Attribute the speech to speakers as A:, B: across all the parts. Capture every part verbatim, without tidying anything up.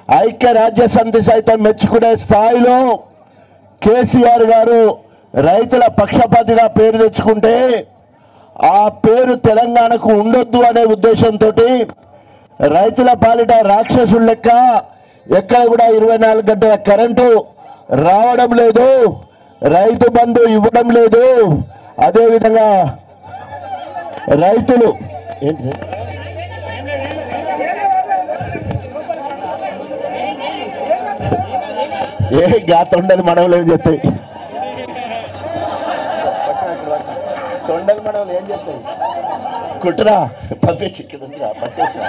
A: ఐక్యరాజ్య సమితి సైతం మెచ్చుకునే స్థాయిలో కేసీఆర్ గారు రైతుల పక్షపాతిగా పేరు తెచ్చుకుంటే ఆ పేరు తెలంగాణకు ఉండొద్దు అనే ఉద్దేశంతో రైతుల పాలిట రాక్షసుల లెక్క ఎక్కడ కూడా ఇరవై నాలుగు గంటల కరెంటు రావడం లేదు, రైతు బంధు ఇవ్వడం లేదు. అదేవిధంగా రైతులు ఏ గాత ఉండదు మనవలు ఏం చెప్తాయి, తొండలు మనవలు ఏం చెప్తాయి, కుట్రా పట్టేసి ఇక్కడ ఉందిరా పట్టేసి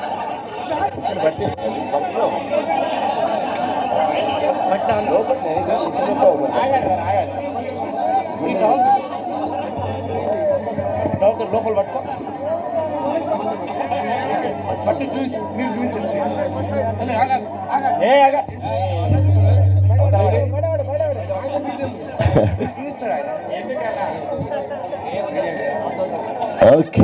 A: లోపల పట్టుకో పట్టి చూపించు మీరు చూపించండి. ఓకే,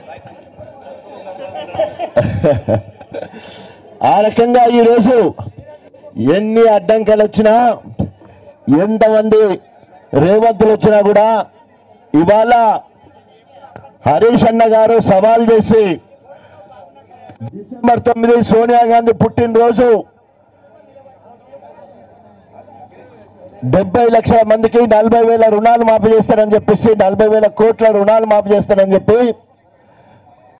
A: ఆ రకంగా ఈరోజు ఎన్ని అడ్డంకాలు వచ్చినా ఎంతమంది రేవంతులు వచ్చినా కూడా ఇవాళ హరీష్ అన్న గారు సవాల్ చేసి డిసెంబర్ తొమ్మిది సోనియా గాంధీ పుట్టినరోజు డెబ్బై లక్షల మందికి నలభై వేల రుణాలు మాఫీ చేస్తారని చెప్పేసి నలభై వేల కోట్ల రుణాలు మాఫీ చేస్తారని చెప్పి